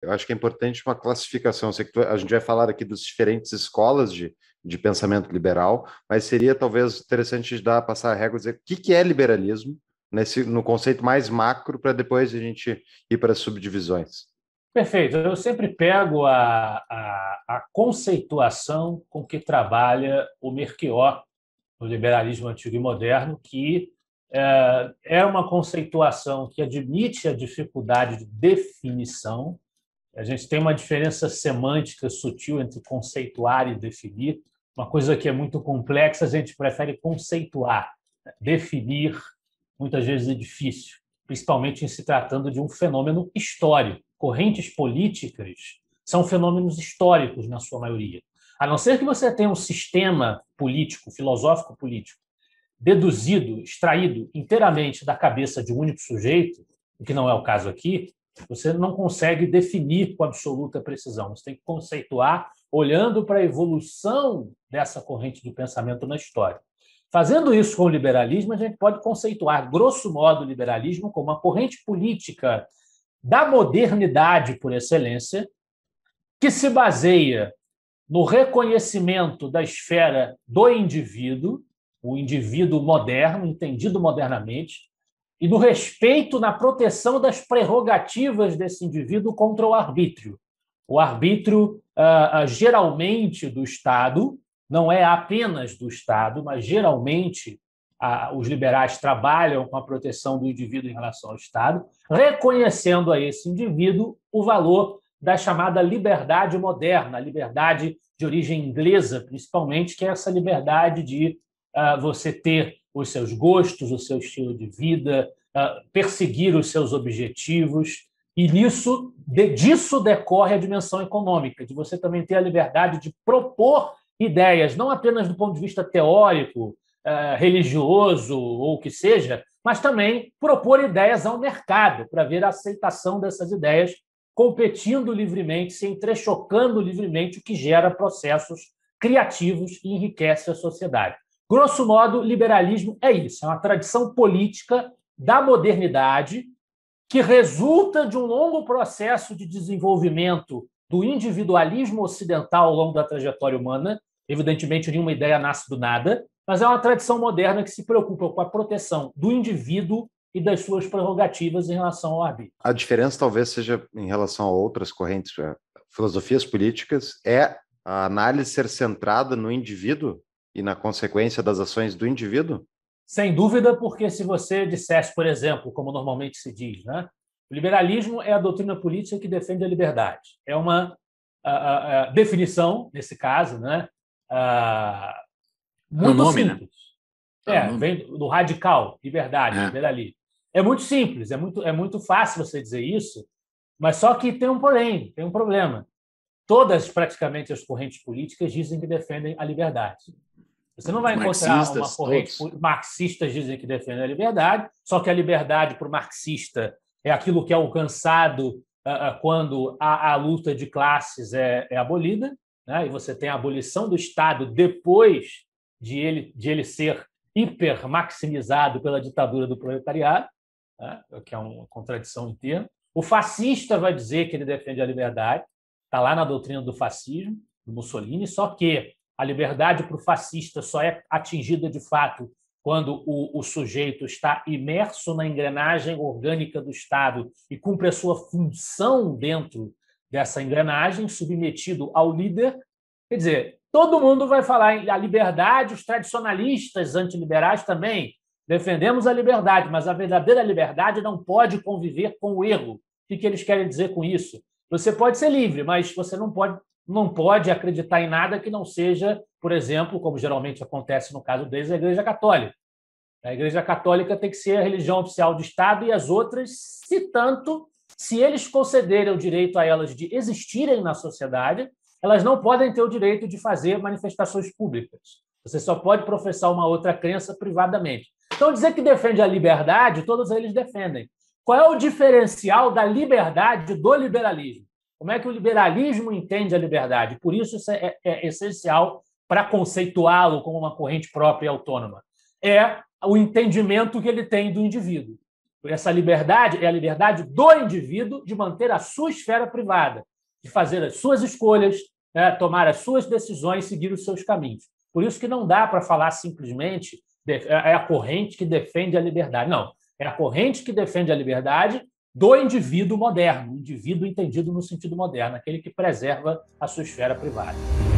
Eu acho que é importante uma classificação. Eu sei que a gente vai falar aqui das diferentes escolas de pensamento liberal, mas seria talvez interessante passar a régua e dizer o que é liberalismo, no conceito mais macro, para depois a gente ir para as subdivisões. Perfeito. Eu sempre pego a conceituação com que trabalha o Melchior, no liberalismo antigo e moderno, que é uma conceituação que admite a dificuldade de definição. A gente tem uma diferença semântica sutil entre conceituar e definir. Uma coisa que é muito complexa, a gente prefere conceituar. Definir, muitas vezes, é difícil, principalmente em se tratando de um fenômeno histórico. Correntes políticas são fenômenos históricos, na sua maioria. A não ser que você tenha um sistema político, filosófico político, deduzido, extraído inteiramente da cabeça de um único sujeito, o que não é o caso aqui, você não consegue definir com absoluta precisão. Você tem que conceituar olhando para a evolução dessa corrente de pensamento na história. Fazendo isso com o liberalismo, a gente pode conceituar, grosso modo, o liberalismo como uma corrente política da modernidade por excelência, que se baseia no reconhecimento da esfera do indivíduo, o indivíduo moderno, entendido modernamente, e do respeito na proteção das prerrogativas desse indivíduo contra o arbítrio. O arbítrio, geralmente, do Estado, não é apenas do Estado, mas geralmente os liberais trabalham com a proteção do indivíduo em relação ao Estado, reconhecendo a esse indivíduo o valor da chamada liberdade moderna, a liberdade de origem inglesa, principalmente, que é essa liberdade de você ter os seus gostos, o seu estilo de vida, perseguir os seus objetivos, e disso decorre a dimensão econômica, de você também ter a liberdade de propor ideias, não apenas do ponto de vista teórico, religioso ou o que seja, mas também propor ideias ao mercado, para ver a aceitação dessas ideias competindo livremente, se entrechocando livremente, o que gera processos criativos e enriquece a sociedade. Grosso modo, liberalismo é isso, é uma tradição política da modernidade que resulta de um longo processo de desenvolvimento do individualismo ocidental ao longo da trajetória humana. Evidentemente, nenhuma ideia nasce do nada, mas é uma tradição moderna que se preocupa com a proteção do indivíduo e das suas prerrogativas em relação ao arbítrio. A diferença talvez seja em relação a outras correntes, filosofias políticas, é a análise ser centrada no indivíduo e na consequência das ações do indivíduo? Sem dúvida, porque se você dissesse, por exemplo, como normalmente se diz, né, o liberalismo é a doutrina política que defende a liberdade. É uma definição, nesse caso, né, muito nome, simples. Né? Vem do radical, liberdade, liberalismo. É muito simples, é muito fácil você dizer isso, mas só que tem um porém, tem um problema. Todas, praticamente, as correntes políticas dizem que defendem a liberdade. Você não vai encontrar uma corrente... Marxistas dizem que defendem a liberdade, só que a liberdade, para o marxista, é aquilo que é alcançado quando a luta de classes é abolida, né? E você tem a abolição do Estado depois de ele ser hiper-maximizado pela ditadura do proletariado, né? Que é uma contradição em termos. O fascista vai dizer que ele defende a liberdade, está lá na doutrina do fascismo, do Mussolini, só que a liberdade para o fascista só é atingida de fato quando o sujeito está imerso na engrenagem orgânica do Estado e cumpre a sua função dentro dessa engrenagem, submetido ao líder. Quer dizer, todo mundo vai falar em a liberdade, os tradicionalistas antiliberais também defendemos a liberdade, mas a verdadeira liberdade não pode conviver com o erro. O que eles querem dizer com isso? Você pode ser livre, mas você não pode acreditar em nada que não seja, por exemplo, como geralmente acontece no caso deles, a Igreja Católica. A Igreja Católica tem que ser a religião oficial do Estado e as outras, se eles concederem o direito a elas de existirem na sociedade, elas não podem ter o direito de fazer manifestações públicas. Você só pode professar uma outra crença privadamente. Então, dizer que defende a liberdade, todos eles defendem. Qual é o diferencial da liberdade do liberalismo? Como é que o liberalismo entende a liberdade? Por isso é essencial para conceituá-lo como uma corrente própria e autônoma. É o entendimento que ele tem do indivíduo. Essa liberdade é a liberdade do indivíduo de manter a sua esfera privada, de fazer as suas escolhas, tomar as suas decisões, seguir os seus caminhos. Por isso que não dá para falar simplesmente é a corrente que defende a liberdade. Não, é a corrente que defende a liberdade do indivíduo moderno, o indivíduo entendido no sentido moderno, aquele que preserva a sua esfera privada.